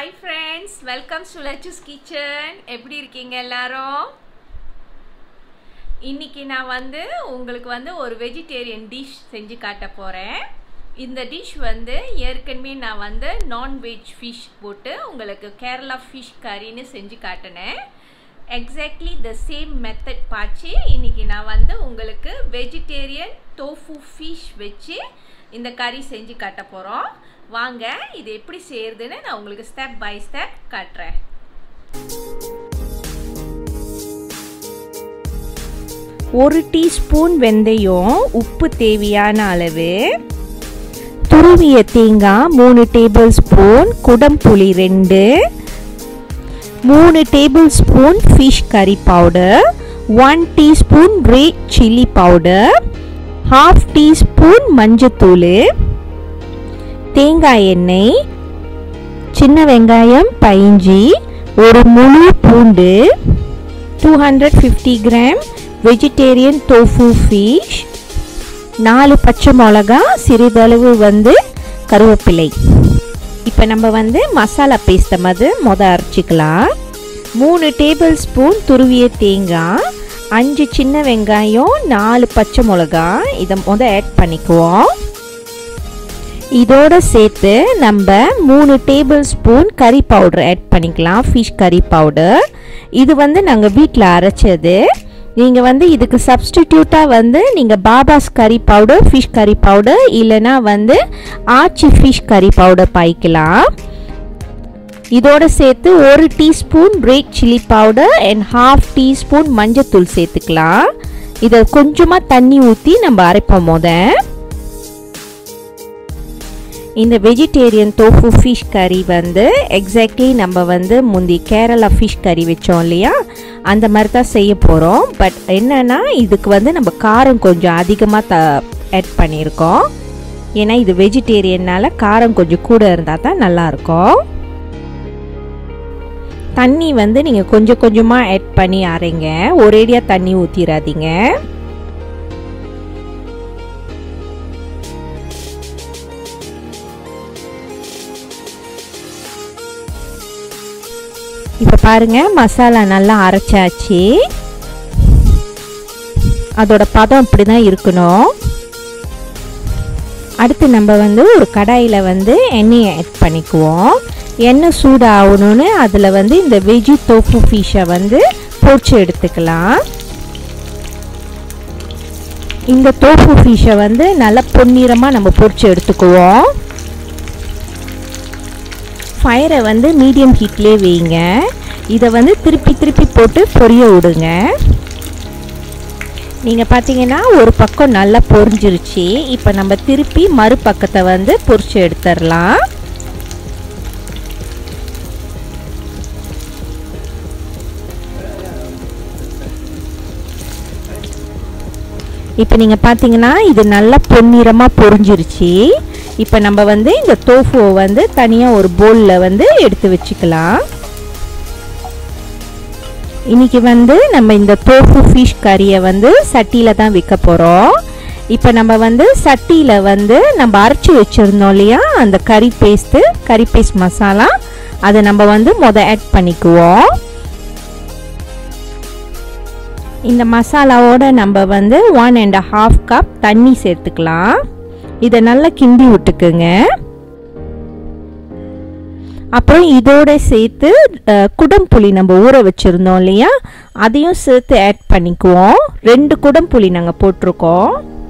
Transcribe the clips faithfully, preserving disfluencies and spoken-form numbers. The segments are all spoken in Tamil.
Hi friends, welcome to Latchoo's kitchen. எப்படி இருக்கீங்க எல்லாரும்? இன்னைக்கு நான் வந்து உங்களுக்கு வந்து ஒரு வெஜிடேரியன் டிஷ் செஞ்சு காட்ட போறேன். இந்த டிஷ் வந்து ஏற்கனவே நான் வந்து நான் வெஜ் ஃபிஷ் போட்டு உங்களுக்கு கேரளா ஃபிஷ் கறின்னு செஞ்சு காட்டினேன். எக்ஸாக்ட்லி த சேம் மெத்தட் பாச்சு இன்னைக்கு நான் வந்து உங்களுக்கு வெஜிடேரியன் tofu ஃபிஷ் வச்சு இந்த கறி செஞ்சு காட்ட போறோம். வாங்க இது எப்படி செய்யறதுன்னு நான் உங்களுக்கு ஸ்டெப் பை ஸ்டெப் காட்டுறேன். ஒரு டீஸ்பூன் வெந்தயம், உப்பு தேவையான அளவு, துருவிய தேங்காய் மூணு டேபிள் ஸ்பூன், குடம்புளி ரெண்டு, மூணு tablespoon fish curry powder, one teaspoon red chilli powder, half teaspoon மஞ்சத்தூள், தேங்காய் எண்ணெய், சின்ன வெங்காயம் பைஞ்சி, ஒரு முழு பூண்டு, two hundred fifty gram vegetarian tofu fish, நாலு பச்சை மிளகா, சிறிதளவு வந்து கருவேப்பிலை. இப்போ நம்ம வந்து மசாலா பேஸ்ட்டை மாதிரி மொதல் அரைச்சிக்கலாம். மூணு டேபிள் ஸ்பூன் துருவிய தேங்காய், அஞ்சு சின்ன வெங்காயம், நாலு பச்சை மிளகா இதை மொதல் ஆட் பண்ணிக்குவோம். இதோட சேர்த்து நம்ம மூணு tablespoon curry powder add பண்ணிக்கலாம். ஃபிஷ் கறி பவுடர் இது வந்து நாங்கள் வீட்டில் அரைச்சது. நீங்கள் வந்து இதுக்கு சப்ஸ்டிடியூட்டாக வந்து நீங்கள் பாபாஸ் கறி பவுடர், ஃபிஷ் கறி பவுடர் இல்லைனா வந்து ஆச்சி ஃபிஷ் கறி பவுடர் பாய்க்கலாம். இதோட சேர்த்து ஒரு teaspoon red chilli powder and half teaspoon மஞ்சத்தூள் சேர்த்துக்கலாம். இதை கொஞ்சமாக தண்ணி ஊற்றி நம்ம அரைப்போம். போத இந்த வெஜிடேரியன் tofu ஃபிஷ் கறி வந்து எக்ஸாக்ட்லி நம்ம வந்து முந்தி கேரளா ஃபிஷ் கறி வச்சோம் இல்லையா, அந்த மாதிரி தான் செய்ய போகிறோம். பட் என்னென்னா இதுக்கு வந்து நம்ம காரம் கொஞ்சம் அதிகமாக த ஆட் பண்ணியிருக்கோம். ஏன்னா இது வெஜிடேரியனால் காரம் கொஞ்சம் கூட இருந்தால் தான் நல்லாயிருக்கும். தண்ணி வந்து நீங்கள் கொஞ்சம் கொஞ்சமாக ஆட் பண்ணி அரைங்க, ஒரேடியாக தண்ணி ஊற்றிடாதீங்க. இப்போ பாருங்கள், மசாலா நல்லா அரைச்சாச்சு. அதோட பதம் இப்படி தான் இருக்கணும். அடுத்து நம்ம வந்து ஒரு கடாயில் வந்து எண்ணெயை ஆட் பண்ணிக்குவோம். எண்ணெய் சூடு ஆகணும்னு அதில் வந்து இந்த வெஜி tofu ஃபிஷ்ஷை வந்து பொரிச்சு எடுத்துக்கலாம். இந்த tofu ஃபிஷ்ஷை வந்து நல்லா பொன்னிறமாக நம்ம பொரிச்சு எடுத்துக்குவோம். ஃபயரை வந்து மீடியம் ஹீட்லேயே வைங்க. இதை வந்து திருப்பி திருப்பி போட்டு பொரிய விடுங்க. நீங்கள் பார்த்தீங்கன்னா ஒரு பக்கம் நல்லா பொரிஞ்சிருச்சு. இப்போ நம்ம திருப்பி மறுபக்கத்தை வந்து பொரிச்சு எடுத்துடலாம். இப்போ நீங்கள் பார்த்தீங்கன்னா இது நல்லா பொன்னிறமாக பொரிஞ்சிருச்சு. இப்போ நம்ம வந்து இந்த tofuவை வந்து தனியாக ஒரு பவுலில் வந்து எடுத்து வச்சுக்கலாம். இன்றைக்கி வந்து நம்ம இந்த tofu ஃபிஷ் கறியை வந்து சட்டியில் தான் வைக்க போகிறோம். இப்போ நம்ம வந்து சட்டியில் வந்து நம்ம அரைச்சி வச்சுருந்தோம் இல்லையா, அந்த கறி பேஸ்ட்டு கறி பேஸ்ட் மசாலா அதை நம்ம வந்து மொதல் ஆட் பண்ணிக்குவோம். இந்த மசாலாவோட நம்ம வந்து ஒன் அண்ட் ஹாஃப் கப் தண்ணி சேர்த்துக்கலாம். இதை நல்லா கிண்டி விட்டுக்குங்க. அப்புறம் இதோட சேர்த்து குடம்புளி நம்ம ஊற வச்சுருந்தோம் இல்லையா, அதையும் சேர்த்து ஆட் பண்ணிக்குவோம். ரெண்டு குடம்புளி நாங்கள் போட்டிருக்கோம்.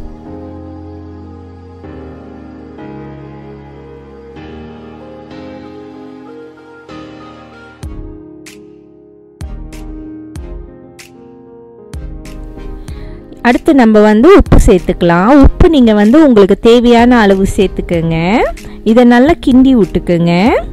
அடுத்து நம்ம வந்து உப்பு சேர்த்துக்கலாம். உப்பு நீங்கள் வந்து உங்களுக்கு தேவையான அளவு சேர்த்துக்கோங்க. இதை நல்லா கிண்டி விட்டுக்குங்க.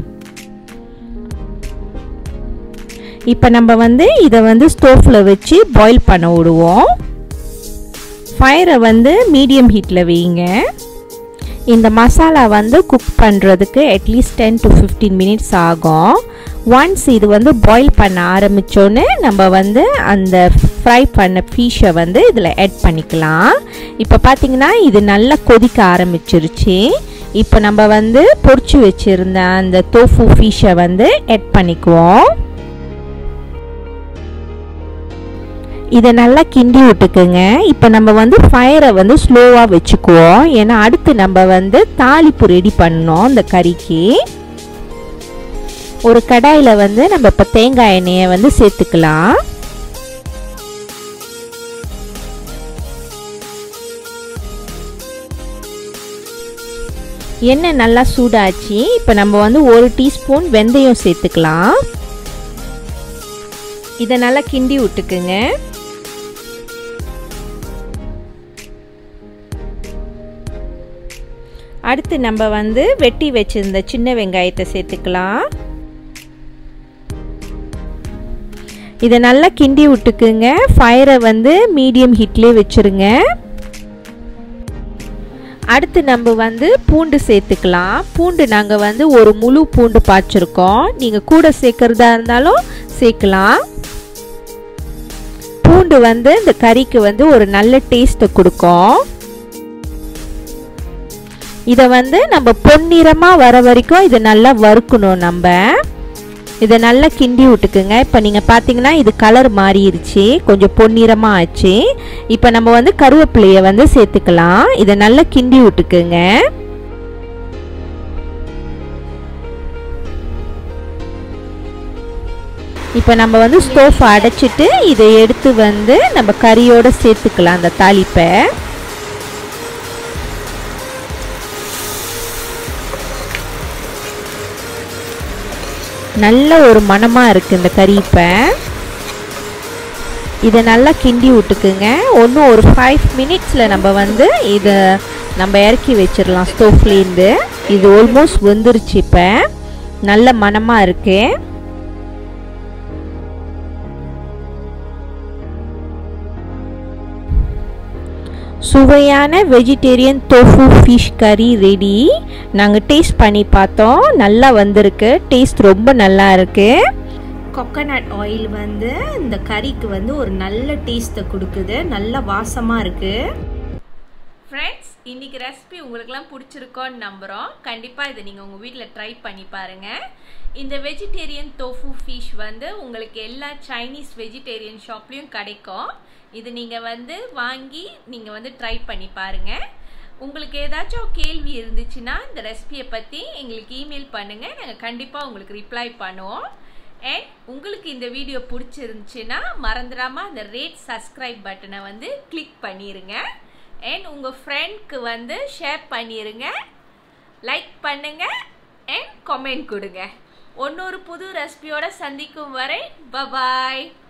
இப்போ நம்ம வந்து இதை வந்து ஸ்டோவில் வச்சு பாயில் பண்ண விடுவோம். ஃபயரை வந்து மீடியம் ஹீட்டில் வைங்க. இந்த மசாலா வந்து குக் பண்ணுறதுக்கு at least ten to fifteen minutes ஆகும். ஒன்ஸ் இது வந்து பாயில் பண்ண ஆரம்பித்தோன்னே நம்ம வந்து அந்த ஃப்ரை பண்ண ஃபிஷ்ஷை வந்து இதில் ஆட் பண்ணிக்கலாம். இப்போ பார்த்தீங்கன்னா இது நல்லா கொதிக்க ஆரம்பிச்சிருச்சு. இப்போ நம்ம வந்து பொரிச்சு வச்சிருந்த அந்த tofu fish-ஐ வந்து ஆட் பண்ணிக்குவோம். இதை நல்லா கிண்டி விட்டுக்குங்க. இப்போ நம்ம வந்து ஃபயரை வந்து ஸ்லோவாக வச்சுக்குவோம். ஏன்னா அடுத்து நம்ம வந்து தாளிப்பு ரெடி பண்ணோம் இந்த கறிக்கு. ஒரு கடாயில் வந்து நம்ம இப்போ தேங்காய் எண்ணெயை வந்து சேர்த்துக்கலாம். எண்ணெய் நல்லா சூடாச்சு. இப்போ நம்ம வந்து ஒரு டீஸ்பூன் வெந்தயம் சேர்த்துக்கலாம். இதை நல்லா கிண்டி விட்டுக்குங்க. அடுத்து நம்ம வந்து வெட்டி வச்சிருந்த சின்ன வெங்காயத்தை சேர்த்துக்கலாம். இதை நல்லா கிண்டி விட்டுக்குங்க. ஃபயரை வந்து மீடியம் ஹீட்லேயே வச்சுருங்க. அடுத்து நம்ம வந்து பூண்டு சேர்த்துக்கலாம். பூண்டு நாங்கள் வந்து ஒரு முழு பூண்டு பாய்ச்சிருக்கோம். நீங்கள் கூட சேர்க்கறதா இருந்தாலும் சேர்க்கலாம். பூண்டு வந்து இந்த கறிக்கு வந்து ஒரு நல்ல டேஸ்ட்டை கொடுக்கும். இதை வந்து நம்ம பொன்னிறமாக வர வரைக்கும் இதை நல்லா வறுக்கணும். நம்ம இதை நல்லா கிண்டி விட்டுக்குங்க. இப்போ நீங்கள் பார்த்தீங்கன்னா இது கலர் மாறிடுச்சு, கொஞ்சம் பொன்னிறமாக ஆச்சு. இப்போ நம்ம வந்து கருவேப்பிலையை வந்து சேர்த்துக்கலாம். இதை நல்லா கிண்டி விட்டுக்குங்க. இப்போ நம்ம வந்து ஸ்டோவ் அடைச்சிட்டு இதை எடுத்து வந்து நம்ம கறியோடு சேர்த்துக்கலாம் அந்த தாளிப்பை. நல்ல ஒரு மணமாக இருக்குது இந்த கறிப்பை. இதை நல்லா கிண்டி விட்டுக்குங்க. ஒன்றும் ஒரு ஃபைவ் மினிட்ஸில் நம்ம வந்து இதை நம்ம இறக்கி வச்சிடலாம் ஸ்டோவ்லேருந்து. இது ஆல்மோஸ்ட் வெந்துருச்சு. இப்போ நல்ல மணமாக இருக்கு. சுவையான vegetarian tofu fish curry ready. நாங்கள் டேஸ்ட் பண்ணி பார்த்தோம், நல்லா வந்திருக்கு. டேஸ்ட் ரொம்ப நல்லா இருக்கு. கோகனட் ஆயில் வந்து இந்த கறிக்கு வந்து ஒரு நல்ல டேஸ்ட்டை கொடுக்குது, நல்ல வாசமாக இருக்கு. ஃப்ரெண்ட்ஸ், இன்னைக்கு ரெசிபி உங்களுக்குலாம் பிடிச்சிருக்கோன்னு நம்புகிறோம். கண்டிப்பாக இதை நீங்கள் உங்கள் வீட்டில் ட்ரை பண்ணி பாருங்கள். இந்த வெஜிடேரியன் tofu fish வந்து உங்களுக்கு எல்லா சைனீஸ் வெஜிடேரியன் ஷாப்லேயும் கிடைக்கும். இது நீங்கள் வந்து வாங்கி நீங்கள் வந்து ட்ரை பண்ணி பாருங்கள். உங்களுக்கு ஏதாச்சும் கேள்வி இருந்துச்சுன்னா இந்த ரெசிபியை பற்றி எங்களுக்கு இமெயில் பண்ணுங்கள். நாங்கள் கண்டிப்பாக உங்களுக்கு ரிப்ளை பண்ணுவோம். அண்ட் உங்களுக்கு இந்த வீடியோ பிடிச்சிருந்துச்சுன்னா மறந்துடாமல் அந்த ரேட் சப்ஸ்கிரைப் பட்டனை வந்து கிளிக் பண்ணிடுங்க. அண்ட் உங்கள் ஃப்ரெண்ட்க்கு வந்து ஷேர் பண்ணிடுங்க, லைக் பண்ணுங்கள் அண்ட் கமெண்ட் கொடுங்க. இன்னொரு புது ரெசிபியோட சந்திக்கும் வரை பபாய்.